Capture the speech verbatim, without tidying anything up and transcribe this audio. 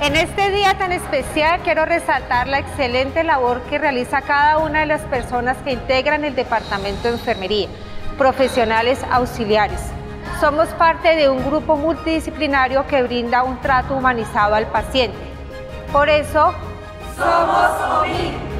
En este día tan especial quiero resaltar la excelente labor que realiza cada una de las personas que integran el Departamento de Enfermería, profesionales auxiliares. Somos parte de un grupo multidisciplinario que brinda un trato humanizado al paciente. Por eso, somos O V I.